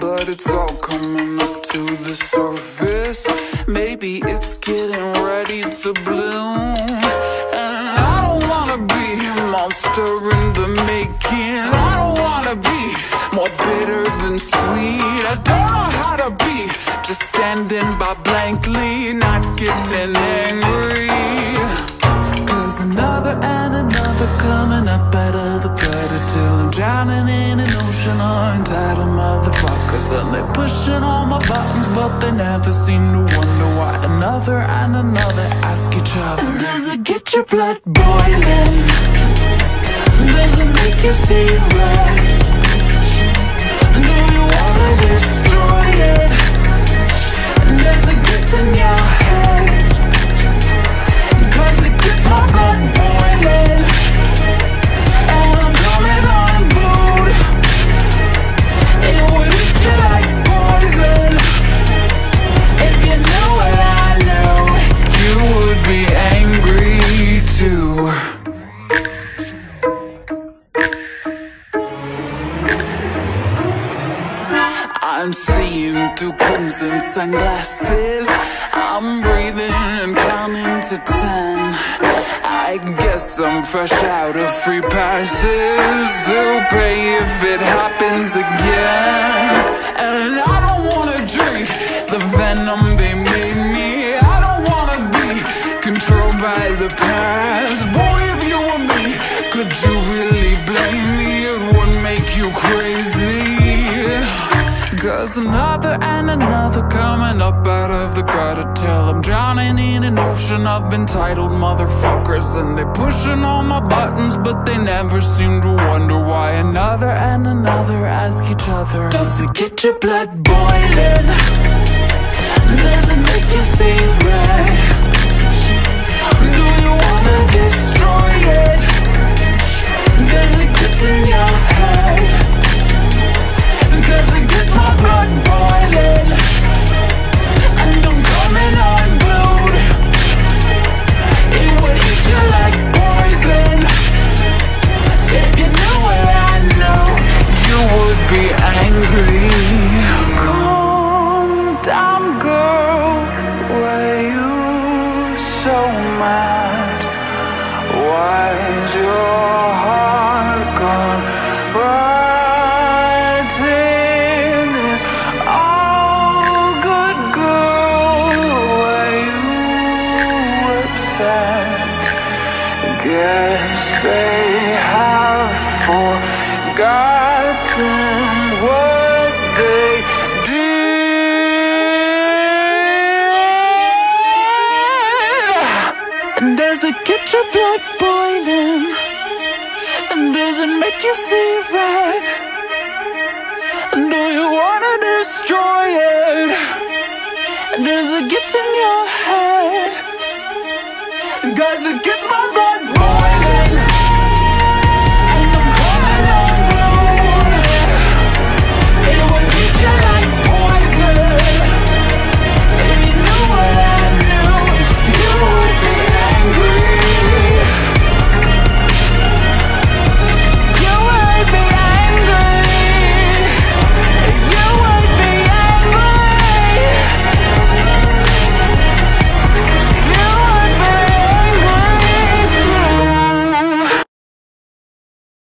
but it's all coming up to the surface. Maybe it's getting ready to bloom, and I don't wanna be a monster in the making. I don't wanna be more bitter than sweet. I don't know how to be just standing by blankly, not getting angry. Cause another and another coming up out of the gutter till I'm drowning in an ocean of entitled motherfuckers. And they're pushing all my buttons, but they never seem to wonder why another and another ask each other, does it get your blood boiling? Does it make you see red? Do you wanna destroy it? Does it get in your head? Cause it gets my blood boiling, and I'm coming unglued. It would eat you like poison. If you knew what I knew, you would be angry too. I'm seeing through crimson sunglasses. I'm breathing and counting to 10. I guess I'm fresh out of free passes. They'll pay if it happens again. And I don't wanna drink the venom they made me. I don't wanna be controlled by the past. Boy, if you were me, could you really blame me? It would make you crazy. Cause another and another coming up out of the gutter till I'm drowning in an ocean of entitled motherfuckers. And they're pushing all my buttons, but they never seem to wonder why another and another ask each other, does it get your blood boiling? Does it make you see red? Do you wanna destroy it? Does it get in your head? Cause it gets my blood boiling, and I'm coming unglued. It would eat you like poison. If you knew what I know, you would be angry. Calm down, girl, why you so mad? Why's your heart gone right? Guess they have forgotten what they did. And does it get your blood boiling? And does it make you see red? And do you wanna destroy it? And does it get in your head? Cause it gets my blood boiling.